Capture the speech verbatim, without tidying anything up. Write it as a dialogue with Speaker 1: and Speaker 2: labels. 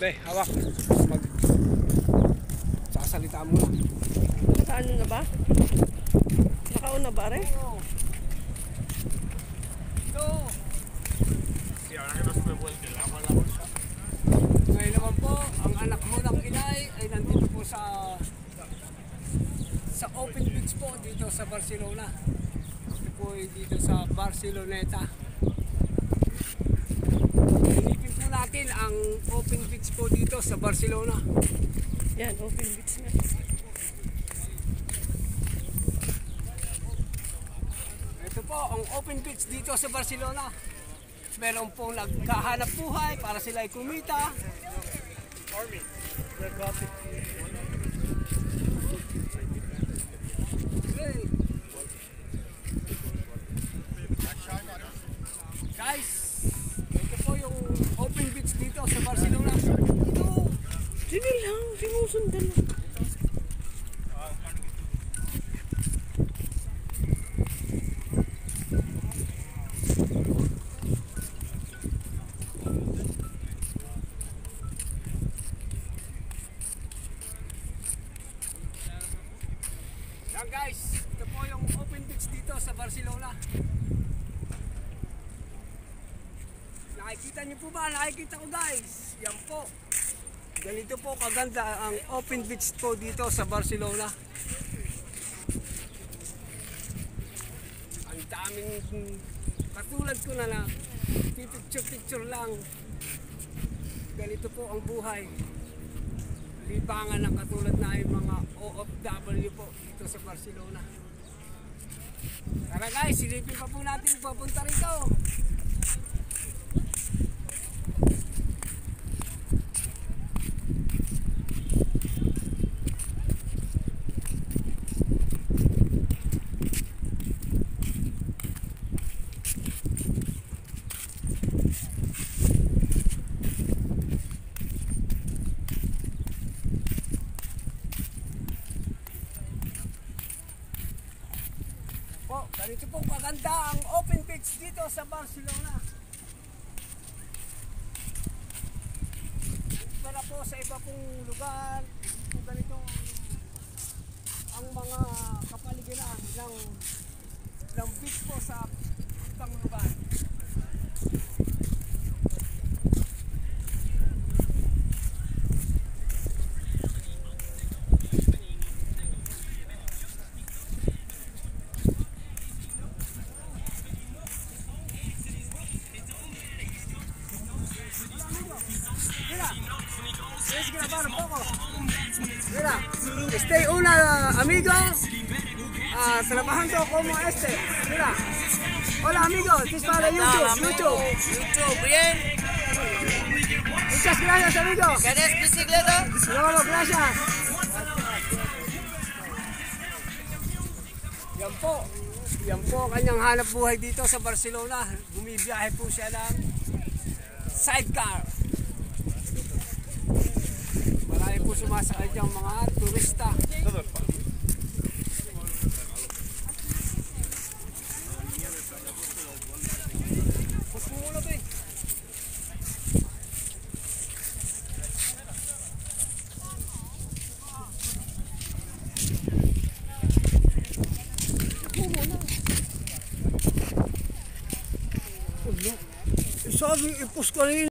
Speaker 1: Be, hawak. Mag sasalita mo na.
Speaker 2: Nakaano na ba? Nakauna ba rin?
Speaker 1: Ito. Ngayon naman po, ang anak mo ng inay ay nandito po sa sa open beach po dito sa Barcelona. Ito po ay dito sa Barceloneta. Inipin po natin ang open beach po dito sa Barcelona.
Speaker 2: Yan, open beach na.
Speaker 1: Ito po ang open beach dito sa Barcelona. Meron pong naghahanap buhay para sila ay kumita. Army. Guys, ito po yung open beach dito sa Barcelona. Ito.
Speaker 2: Sige lang, sinusundan lang.
Speaker 1: Yan guys, ito po yung open beach dito sa Barcelona. Nakikita niyo po ba? Nakikita ko guys. Yan po. Ganito po kaganda ang open beach po dito sa Barcelona. Ang daming katulad ko na lang. Picture-picture lang. Ganito po ang buhay. Libangan ng katulad na yung mga O F W po dito sa Barcelona. Tara guys, silipin pa po natin papunta rito. Po, ganito po kaganda ang open beach dito sa Barcelona. Para po sa iba pong lugar, po ganito ang mga kapaligiran ng, ng beach po sa ibang lugar. Let's grabar un poco. Mira, este un amigo uh, trabajando como este. Mira. Hola amigos, this is para YouTube. YouTube.
Speaker 3: YouTube, bien.
Speaker 1: Muchas gracias amigo.
Speaker 3: ¿Querés bicicleta?
Speaker 1: No, no, gracias. Yan po. Yan po kanyang hanap buhay dito sa Barcelona. Bumibiyahe po siya ng sidecar. Marami po sumasakay diyang mga turista. Sabi, ipos ko rin.